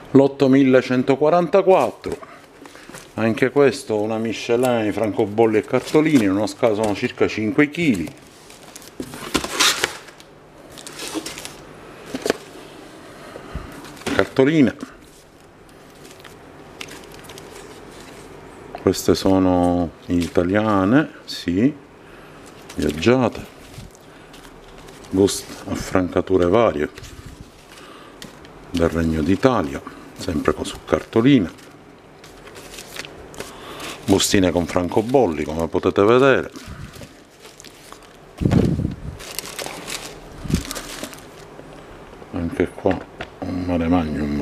Lotto 1144, anche questo una miscellanea di francobolli e cartolini, in uno scalo sono circa 5 kg. Cartoline, queste sono italiane, sì, viaggiate, buste a francature varie del Regno d'Italia, sempre su cartoline, bustine con francobolli come potete vedere, anche qua un mare magnum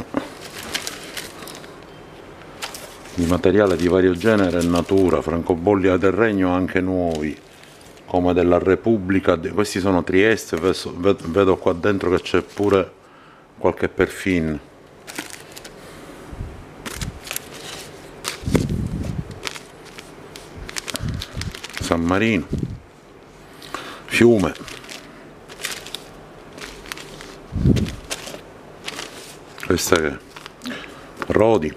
di materiale di vario genere e natura, francobolli del Regno anche nuovi come della Repubblica, questi sono Trieste, vedo qua dentro che c'è pure qualche perfin. San Marino, Fiume, questa che è Rodi,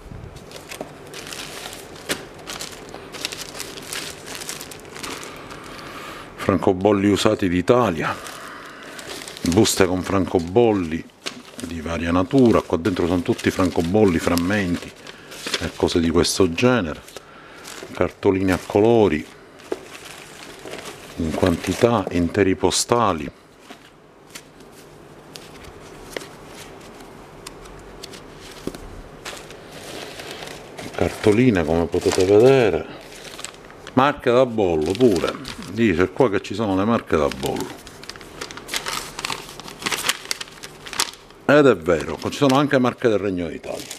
francobolli usati d'Italia, buste con francobolli di varia natura, qua dentro sono tutti francobolli, frammenti e cose di questo genere, cartoline a colori in quantità, interi postali, cartoline come potete vedere, marche da bollo pure, dice qua che ci sono le marche da bollo, ed è vero, ci sono anche marche del Regno d'Italia.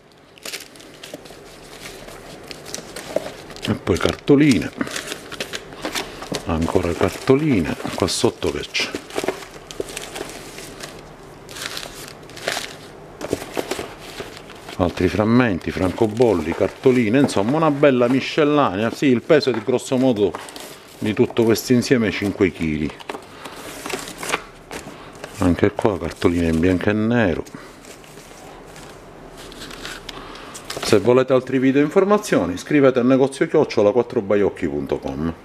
E poi cartoline, ancora cartoline, qua sotto che c'è? Altri frammenti, francobolli, cartoline, insomma una bella miscellanea, sì, il peso è di grosso modo di tutto questo insieme 5 kg. Anche qua cartoline in bianco e nero. Se volete altri video e informazioni, scrivete al negozio @ 4baiocchi.com.